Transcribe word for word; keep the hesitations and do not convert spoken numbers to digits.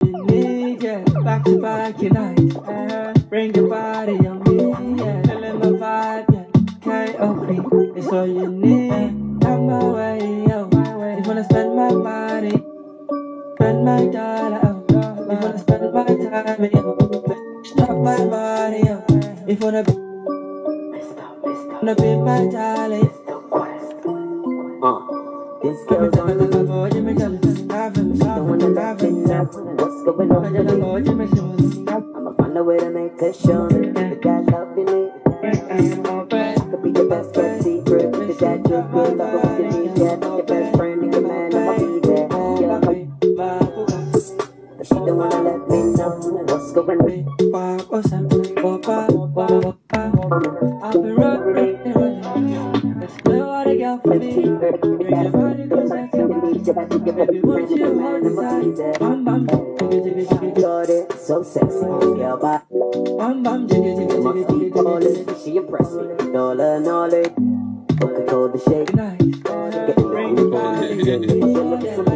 you need, yeah. Back to back, you're nice. Uh, bring your body on me, yeah. Feeling my vibe, yeah. K O P, it's all you need. Come my way, yo. You wanna spend my money, spend my dollar, oh. You wanna spend my time, yo. Stop my money, yo. You wanna be, wanna be my darling. Uh, this girl's on the Don't wanna laugh enough. What's going on? I'ma find a way to make her show me that I love you. Could be your best friend secret. That that good good love what you need. Yeah, your best friend and your man, I'ma be there. Yeah, but she don't wanna let me know what's going on. I'll be running. Let's go out again for me. Bring your body close and baby, won't you hold me tight? Bam bam, jiggy jiggy jiggy. Got it, so sexy, girl, bye. Bam bam, jiggy jiggy jiggy jiggy jiggy. She impressive, dollar knowledge. Coca-Cola shake. Nice. Bring your body,